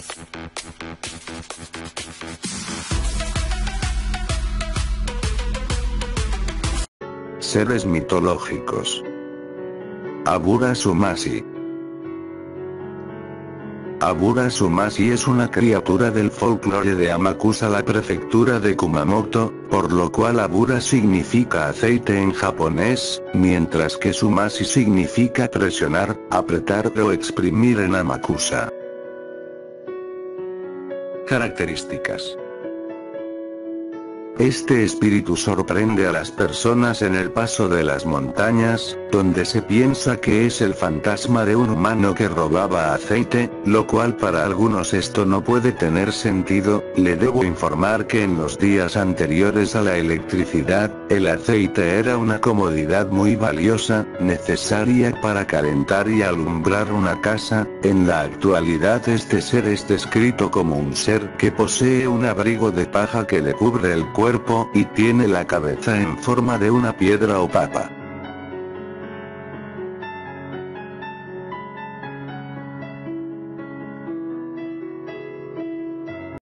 Seres mitológicos. Abura Sumasi. Abura Sumasi es una criatura del folclore de Amakusa, la prefectura de Kumamoto, por lo cual Abura significa aceite en japonés, mientras que Sumasi significa presionar, apretar o exprimir en Amakusa. Características. Este espíritu sorprende a las personas en el paso de las montañas, donde se piensa que es el fantasma de un humano que robaba aceite, lo cual para algunos esto no puede tener sentido. Le debo informar que en los días anteriores a la electricidad, el aceite era una comodidad muy valiosa, necesaria para calentar y alumbrar una casa. En la actualidad este ser es descrito como un ser que posee un abrigo de paja que le cubre el cuerpo y tiene la cabeza en forma de una piedra o papa.